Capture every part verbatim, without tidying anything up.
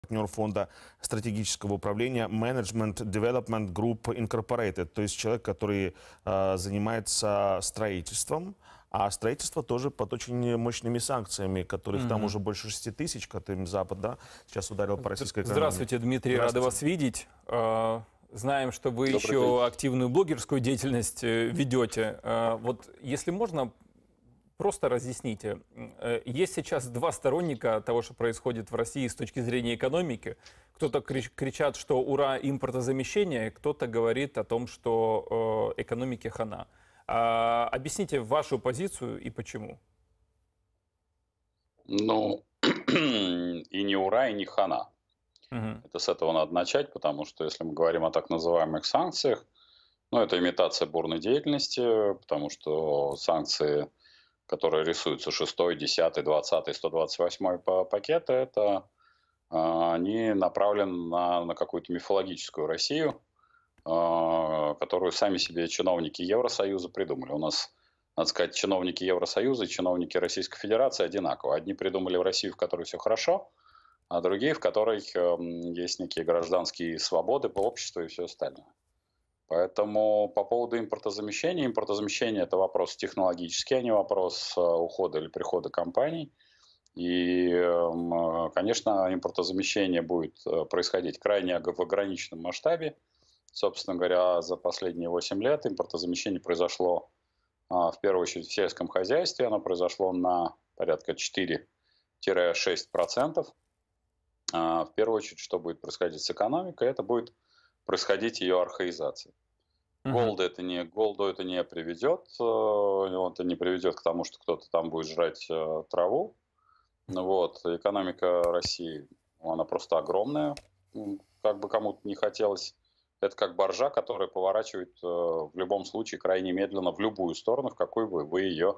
партнер фонда стратегического управления Management Development Group Incorporated, то есть человек, который э, занимается строительством, а строительство тоже под очень мощными санкциями, которых там Мгм. уже больше шести тысяч, которыми Запад, да, сейчас ударил по российской экономике. Здравствуйте, Дмитрий, рада Здравствуйте. вас видеть. Э, Знаем, что вы Добрый день. еще активную блогерскую деятельность э, ведете. Э, Вот если можно, просто разъясните. Э, Есть сейчас два сторонника того, что происходит в России с точки зрения экономики. Кто-то крич- кричат, что ура, импортозамещение, кто-то говорит о том, что э, экономике хана. А, Объясните вашу позицию и почему. Ну, и не ура, и не хана. Мгм. Это с этого надо начать, потому что если мы говорим о так называемых санкциях, ну, это имитация бурной деятельности, потому что санкции, которые рисуются шестой, десятый, двадцатый, сто двадцать восьмой по пакеты, это а, они направлены на, на какую-то мифологическую Россию, а, которую сами себе чиновники Евросоюза придумали. У нас, надо сказать, чиновники Евросоюза и чиновники Российской Федерации одинаково. Одни придумали в Россию, в которой все хорошо, а другие, в которой эм, есть некие гражданские свободы по обществу и все остальное. Поэтому по поводу импортозамещения. Импортозамещение – это вопрос технологический, а не вопрос э, ухода или прихода компаний. И, эм, э, конечно, импортозамещение будет э, происходить крайне ог- в ограниченном масштабе. Собственно говоря, за последние восемь лет импортозамещение произошло а, в первую очередь в сельском хозяйстве. Оно произошло на порядка четыре-шесть процентов. А, В первую очередь, что будет происходить с экономикой, это будет происходить ее архаизация. Мгм. Голоду это не, голоду это не приведет, э, он это не приведет к тому, что кто-то там будет жрать э, траву. Ну вот, экономика России, ну, она просто огромная, м, как бы кому-то не хотелось. Это как баржа, которая поворачивает э, в любом случае крайне медленно в любую сторону, в какой бы вы ее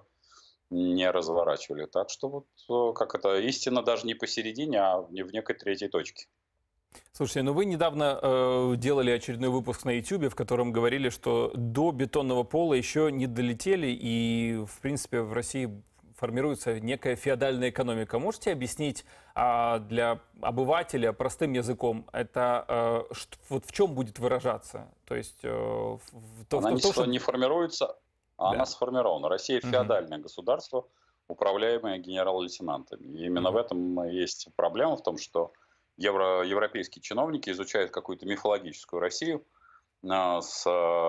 не разворачивали. Так что вот э, как это, истина даже не посередине, а в не- в некой третьей точке. Слушайте, ну вы недавно э, делали очередной выпуск на YouTube, в котором говорили, что до бетонного пола еще не долетели, и, в принципе, в России формируется некая феодальная экономика. Можете объяснить а, для обывателя простым языком, это э, ш- вот в чем будет выражаться? То есть э, в, в то- в Она том, не, в том, сфо- что... не формируется, а она Да. сформирована. Россия Мгм. феодальное государство, управляемое генерал-лейтенантами. И именно в Мгм. этом и есть проблема, в том, что евро, европейские чиновники изучают какую-то мифологическую Россию а, с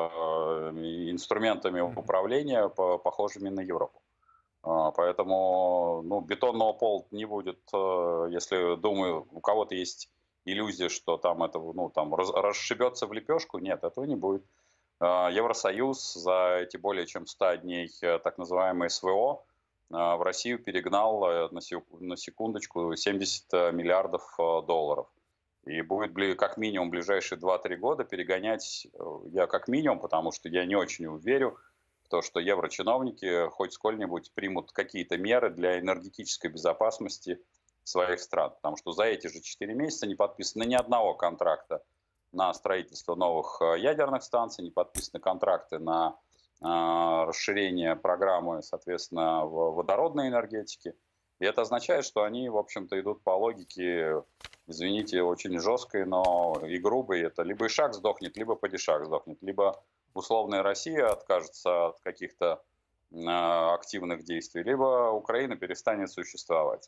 а, инструментами Мгм. управления, по- похожими на Европу. А, Поэтому ну, бетонного пола не будет, э, если, думаю, у кого-то есть иллюзия, что там это ну, там, раз- расшибется в лепешку. Нет, этого не будет. А, Евросоюз за эти более чем сто дней э, так называемое СВО а, в Россию перегнал э, на сек- на секундочку семьдесят миллиардов э, долларов. И будет бли- как минимум в ближайшие два-три года перегонять, э, я как минимум, потому что я не очень верю в то, что еврочиновники хоть сколь-нибудь примут какие-то меры для энергетической безопасности своих стран. Потому что за эти же четыре месяца не подписано ни одного контракта на строительство новых э, ядерных станций, не подписаны контракты на э, расширение программы, соответственно, в водородной энергетике. И это означает, что они, в общем-то, идут по логике, извините, очень жесткой, но и грубой. Это либо Ишак сдохнет, либо Падишах сдохнет, либо условная Россия откажется от каких-то э, активных действий, либо Украина перестанет существовать.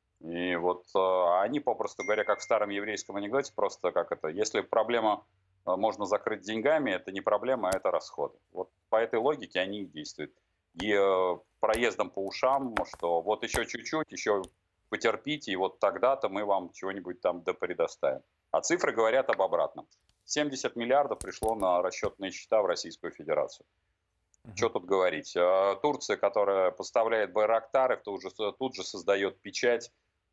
И вот э, они, попросту говоря, как в старом еврейском анекдоте, просто как это, если проблема э, можно закрыть деньгами, это не проблема, а это расходы. Вот по этой логике они и действуют. И э, проездом по ушам, что вот еще чуть-чуть, еще потерпите, и вот тогда-то мы вам чего-нибудь там да предоставим. А цифры говорят об обратном. семьдесят миллиардов пришло на расчетные счета в Российскую Федерацию. Что Мгм. тут говорить? Э, Турция, которая поставляет байрактары, тут же, тут же создает печать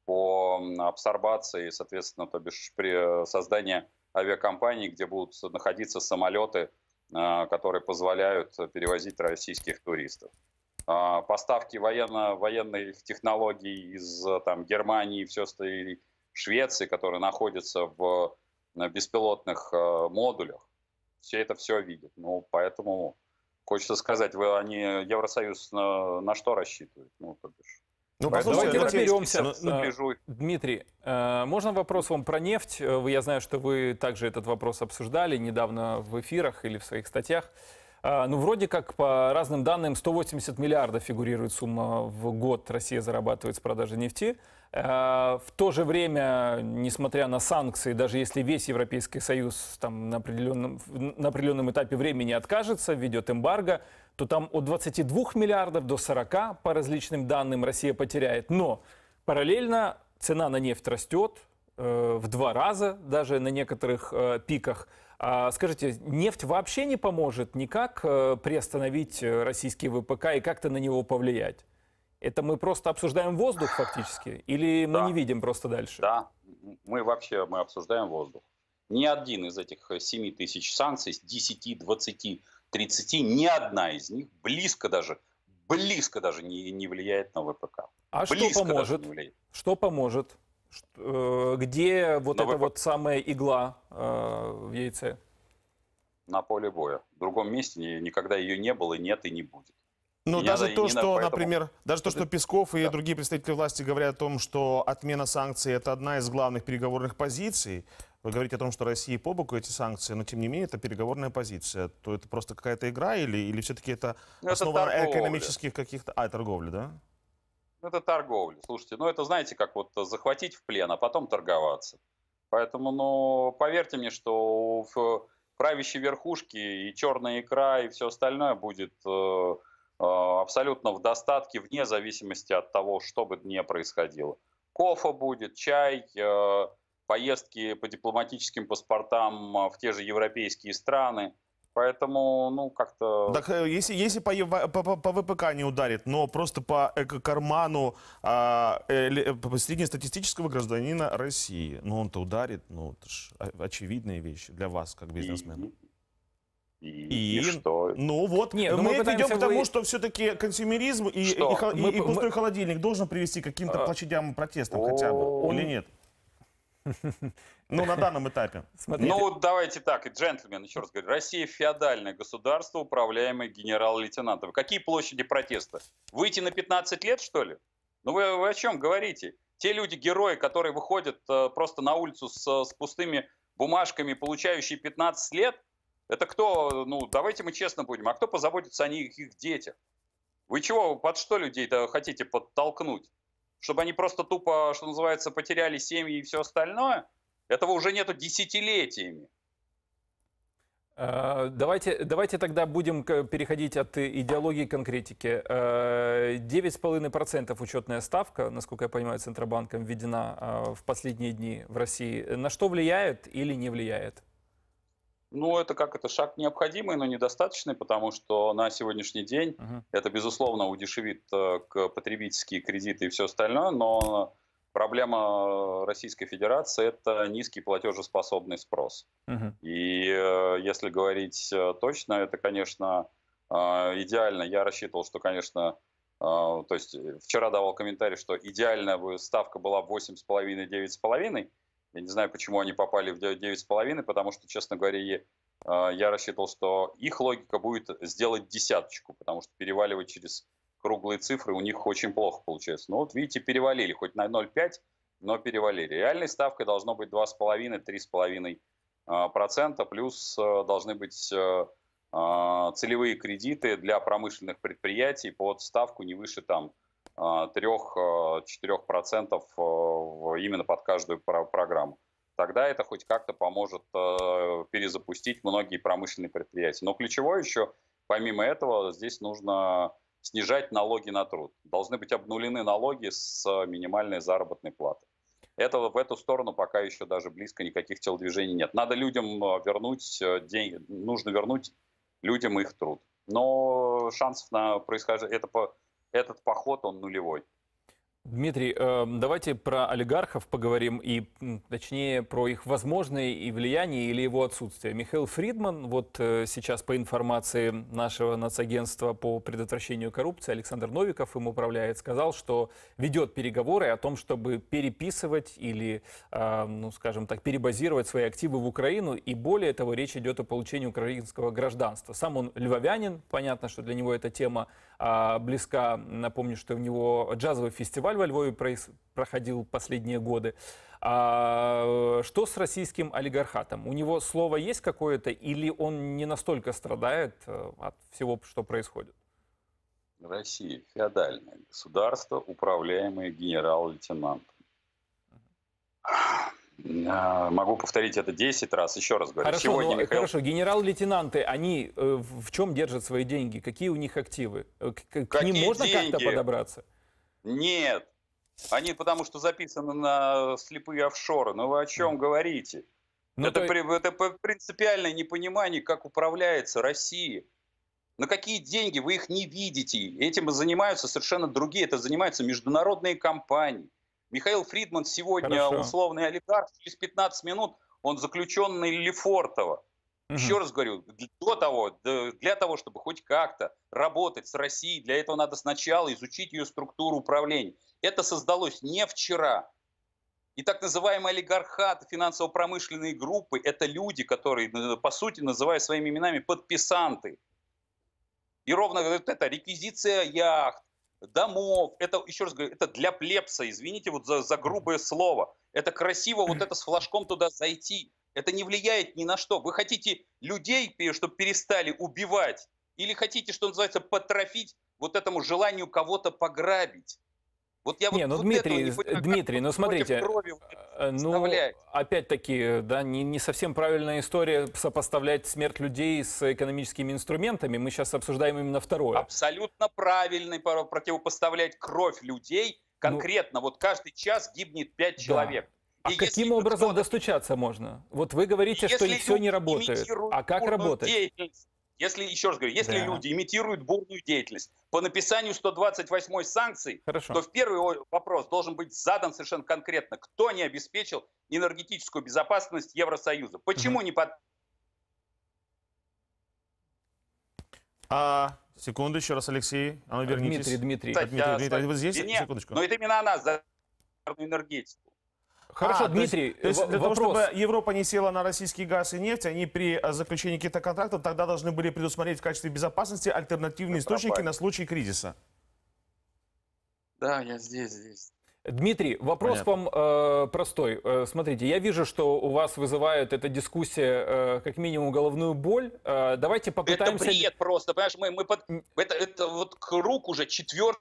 по абсорбации, соответственно, то бишь при создании авиакомпаний, где будут находиться самолеты, э, которые позволяют перевозить российских туристов. А, Поставки военно, военных технологий из там, Германии, все остальное, Швеции, которые находятся в на беспилотных э, модулях, все это все видят. Ну, поэтому хочется сказать, вы, они, Евросоюз на, на что рассчитывает? Ну, то бишь, Ну, Поэтому Давайте послушайте, ну, разберемся. европейский Э, сопляжуй. Дмитрий, э, можно вопрос вам про нефть? Э, вы- Я знаю, что вы также этот вопрос обсуждали недавно в эфирах или в своих статьях. А, Ну, вроде как, по разным данным, сто восемьдесят миллиардов фигурирует сумма в год Россия зарабатывает с продажи нефти. А, В то же время, несмотря на санкции, даже если весь Европейский Союз там, на, определенном, на определенном этапе времени откажется, введет эмбарго, то там от двадцати двух миллиардов до сорока по различным данным Россия потеряет. Но параллельно цена на нефть растет э, в два раза, даже на некоторых э, пиках. А скажите, нефть вообще не поможет никак э, приостановить э, российский ВПК и как-то на него повлиять? Это мы просто обсуждаем воздух фактически? Или мы Да. не видим просто дальше? Да, мы вообще мы обсуждаем воздух. Ни один из этих семи тысяч санкций, десяти, двадцати, тридцати, ни одна из них близко даже, близко даже не, не влияет на ВПК. А что Близко даже поможет? не влияет. Что поможет? Ш- э, Где вот На эта ВПК. вот самая игла э, в яйце? На поле боя. В другом месте ни- никогда ее не было, и нет, и не будет. Ну, И даже надо- и то, не что, надо, поэтому- например, даже то, что Песков и Да. другие представители власти говорят о том, что отмена санкций – это одна из главных переговорных позиций. Вы говорите о том, что России по боку эти санкции, но тем не менее это переговорная позиция. То это просто какая-то игра или, или все-таки это Ну, это основа на торговля. экономических каких-то... А, торговля, да? Ну, это торговля. Слушайте, ну это знаете, как вот захватить в плен, а потом торговаться. Поэтому, ну, поверьте мне, что в правящей верхушке и черная икра, и все остальное будет э, э, абсолютно в достатке, вне зависимости от того, что бы ни происходило. Кофе будет, чай, э, поездки по дипломатическим паспортам в те же европейские страны. Поэтому, ну, как-то... Так э, если, если по, Ева- по, по- по ВПК не ударит, но просто по эко-карману а, э, ли- по среднестатистического гражданина России, ну он-то ударит, ну это ж о- очевидные вещи для вас, как бизнесмена. И, и, И, и что? ну вот, Не, ну мы, мы ведем пытаемся к тому, вы- что все-таки консюмеризм и, и, Что? хо- и- Мы- и мы- пустой холодильник должен привести к каким-то А, площадям протестам хотя бы, он- или нет? Ну, на данном этапе. Смотрите, Ну, давайте так, и джентльмен, еще раз говорю, Россия феодальное государство, управляемое генерал-лейтенантом. Какие площади протеста? Выйти на пятнадцать лет, что ли? Ну, вы, вы о чем говорите? Те люди-герои, которые выходят э, просто на улицу с, с пустыми бумажками, получающие пятнадцать лет, это кто? Ну, давайте мы честно будем. А кто позаботится о них, их детях? Вы чего, под что людей-то хотите подтолкнуть? Чтобы они просто тупо, что называется, потеряли семьи и все остальное? Этого уже нету десятилетиями. э, давайте, давайте тогда будем к- переходить от э, идеологии к конкретике. Э, девять с половиной процентов учетная ставка, насколько я понимаю, Центробанком введена э, в последние дни в России. На что влияет или не влияет? Ну, это как это шаг необходимый, но недостаточный, потому что на сегодняшний день Мгм. это, безусловно, удешевит э, к- потребительские кредиты и все остальное, но проблема Российской Федерации – это низкий платежеспособный спрос. Мгм. И э, если говорить э, точно, это, конечно, э, идеально. Я рассчитывал, что, конечно, э, то есть э, вчера давал комментарий, что идеальная бы ставка была восемь с половиной - девять с половиной. Я не знаю, почему они попали в девять с половиной, потому что, честно говоря, е- э, я рассчитывал, что их логика будет сделать десяточку, потому что переваливать через круглые цифры у них очень плохо получается. Ну вот видите, перевалили, хоть на ноль целых пять десятых, но перевалили. Реальной ставкой должно быть два с половиной - три с половиной процента, плюс э, должны быть э, э, целевые кредиты для промышленных предприятий под ставку не выше там три-четыре процента именно под каждую про- программу. Тогда это хоть как-то поможет э, перезапустить многие промышленные предприятия. Но ключевое еще, помимо этого, здесь нужно снижать налоги на труд. Должны быть обнулены налоги с минимальной заработной платы. Этого в эту сторону пока еще даже близко никаких телодвижений нет. Надо людям э, вернуть э, деньги, нужно вернуть людям их труд. Но шансов на происхождение, это по- этот поход, он нулевой. Дмитрий, э, давайте про олигархов поговорим и, м, точнее, про их возможное и влияние или его отсутствие. Михаил Фридман, вот э, сейчас по информации нашего нацагентства по предотвращению коррупции, Александр Новиков им управляет, сказал, что ведет переговоры о том, чтобы переписывать или, э, ну, скажем так, перебазировать свои активы в Украину. И более того, речь идет о получении украинского гражданства. Сам он львовянин, понятно, что для него эта тема э, близка. Напомню, что у него джазовый фестиваль во Львове проходил последние годы. А что с российским олигархатом? У него слово есть какое-то или он не настолько страдает от всего, что происходит? Россия – феодальное государство, управляемое генерал-лейтенантом. Могу повторить это десять раз, еще раз говорю. Хорошо, Сегодня но, Михаил... хорошо, генерал-лейтенанты, они э, в чем держат свои деньги? Какие у них активы? К, к Какие ним можно деньги? как-то подобраться? Нет. Они потому что записаны на слепые офшоры. Ну вы о чем говорите? Ну, это, то... при, это принципиальное непонимание, как управляется Россия. На какие деньги вы их не видите? Этим занимаются совершенно другие. Это занимаются международные компании. Михаил Фридман сегодня Хорошо. условный олигарх. Через пятнадцать минут он заключенный Лефортово. Угу. Еще раз говорю, до того, для того, чтобы хоть как-то работать с Россией, для этого надо сначала изучить ее структуру управления. Это создалось не вчера. И так называемый олигархат, финансово-промышленные группы, это люди, которые, по сути, называют своими именами подписанты. И ровно вот это реквизиция яхт, домов, это, еще раз говорю, это для плебса, извините вот за, за грубое слово. Это красиво вот это с флажком туда зайти. Это не влияет ни на что. Вы хотите людей, чтобы перестали убивать? Или хотите, что называется, потрофить вот этому желанию кого-то пограбить? Вот я не, вот, ну, вот Дмитрий, не понимаю, Дмитрий, ну смотрите, крови ну, опять-таки, да, не, не совсем правильная история сопоставлять смерть людей с экономическими инструментами. Мы сейчас обсуждаем именно второе. Абсолютно правильно противопоставлять кровь людей. Конкретно, ну, вот каждый час гибнет пять да. человек. А и каким образом достучаться можно? Вот вы говорите, что все не работает. А как работать? Если, еще раз говорю, если да. люди имитируют бурную деятельность по написанию сто двадцать восьмой санкций, Хорошо. то в первый вопрос должен быть задан совершенно конкретно. Кто не обеспечил энергетическую безопасность Евросоюза? Почему угу. не под... А, секунду, еще раз, Алексей. А ну, вернитесь. Дмитрий, Дмитрий. Кстати, Дмитрий, я, Дмитрий, вы здесь? Нет, Секундочку. но это именно она за энергетику. Хорошо, а, Дмитрий, то есть, то есть для вопрос. того, чтобы Европа не села на российский газ и нефть, они при заключении каких-то контрактов тогда должны были предусмотреть в качестве безопасности альтернативные это источники пропасть. на случай кризиса. Да, я здесь, здесь. Дмитрий, вопрос Понятно. вам э, простой. Э, смотрите, я вижу, что у вас вызывает эта дискуссия э, как минимум головную боль. Э, давайте попытаемся... Это бред просто, понимаешь, мы, мы под... это, это вот круг уже четвертый.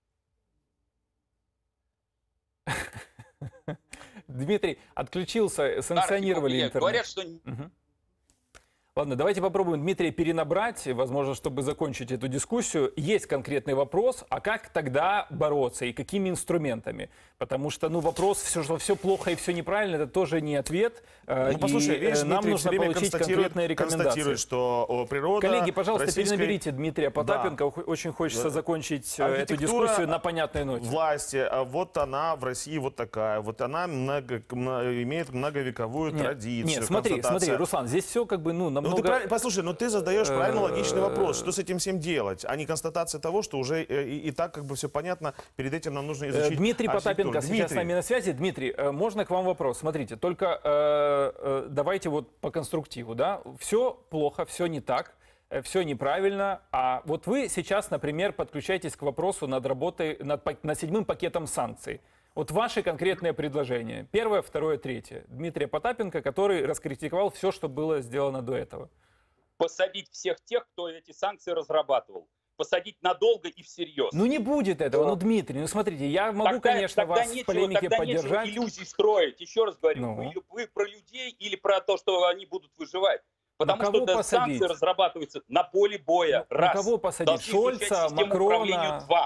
Дмитрий, отключился, санкционировали интернет. Говорят, что... Угу. Ладно, давайте попробуем Дмитрия перенабрать, возможно, чтобы закончить эту дискуссию. Есть конкретный вопрос, а как тогда бороться и какими инструментами? Потому что, ну, вопрос, все, что все плохо и все неправильно, это тоже не ответ. Ну, послушай, и видишь, нам Дмитрий нужно получить конкретные рекомендации. Констатирует, что природа Коллеги, пожалуйста, российской... перенаберите Дмитрия Потапенко. Да. Очень хочется да. закончить эту дискуссию на понятной ноте. Власти, вот она в России вот такая, вот она много, имеет многовековую нет, традицию. Нет, смотри, смотри, Руслан, здесь все как бы, ну, намного... Ну, ты прав... Послушай, ну ты задаешь правильно логичный вопрос, что с этим всем делать, а не констатация того, что уже и, и так как бы все понятно, перед этим нам нужно изучить Дмитрий Потапенко Дмитрий. сейчас с нами на связи. Дмитрий, можно к вам вопрос? Смотрите, только э, э, давайте вот по конструктиву, да? Все плохо, все не так, все неправильно, а вот вы сейчас, например, подключаетесь к вопросу над работой, над, над седьмым пакетом санкций. Вот ваши конкретные предложения. Первое, второе, третье. Дмитрия Потапенко, который раскритиковал все, что было сделано до этого. Посадить всех тех, кто эти санкции разрабатывал. Посадить надолго и всерьез. Ну не будет этого, да. ну Дмитрий, ну смотрите, я могу, тогда, конечно, тогда вас нечего, в полемике тогда поддержать. Нечего иллюзий строить, еще раз говорю, ну. вы, вы про людей или про то, что они будут выживать. Потому что что санкции разрабатываются на поле боя. Ну, раз. На кого посадить? Шольца, Макрона? Два.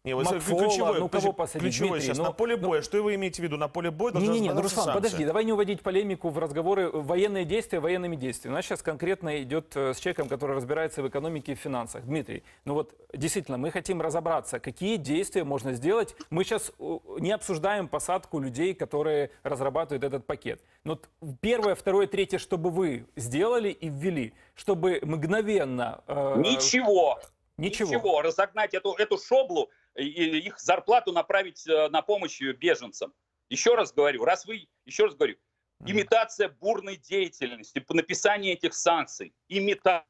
Не, вот Макфола, ключевое, ну кого посадить? ключевое Дмитрий, сейчас ну, на поле ну, боя. Что вы имеете в виду? На поле боя должны Не-не-не, ну, разработаться Руслан, санкции. подожди, давай не уводить полемику в разговоры военные действия военными действиями. У нас сейчас конкретно идет э, с человеком, который разбирается в экономике и финансах. Дмитрий, ну вот действительно, мы хотим разобраться, какие действия можно сделать. Мы сейчас э, не обсуждаем посадку людей, которые разрабатывают этот пакет. Но вот первое, второе, третье, чтобы вы сделали и ввели, чтобы мгновенно... э, Ничего. Ничего. Ничего. Разогнать эту, эту шоблу и их зарплату направить э, на помощь беженцам. Еще раз говорю, раз вы, еще раз говорю, имитация бурной деятельности по написанию этих санкций. Имитация.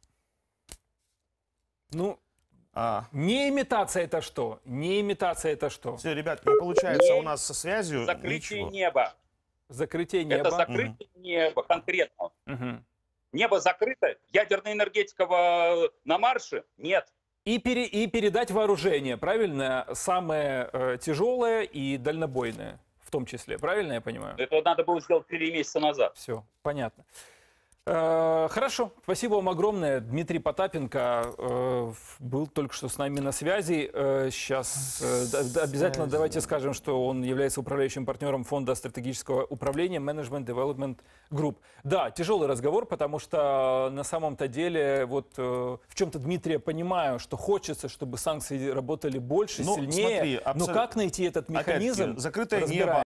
Ну, А, не имитация это что? Не имитация это что? все, ребят, не получается Не- у нас со связью. Закрытие Ничего. неба. Закрытие неба. Это закрытие неба конкретно. Мгм. Небо закрыто. Ядерная энергетика в- на марше? Нет. И, пере- и передать вооружение, правильно? Самое э, тяжелое и дальнобойное в том числе. Правильно я понимаю? Это надо было сделать три месяца назад. Все, понятно. Э, Хорошо, спасибо вам огромное. Дмитрий Потапенко э, был только что с нами на связи. Э, Сейчас э, д- д- обязательно давайте скажем, что он является управляющим партнером фонда стратегического управления Management Development Group. Да, тяжелый разговор, потому что на самом-то деле вот э, в чем-то Дмитрия понимаю, что хочется, чтобы санкции работали больше, Ну, сильнее. смотри, Но абсолютно- как найти этот механизм? Опять-таки, закрытое разбираемся. небо.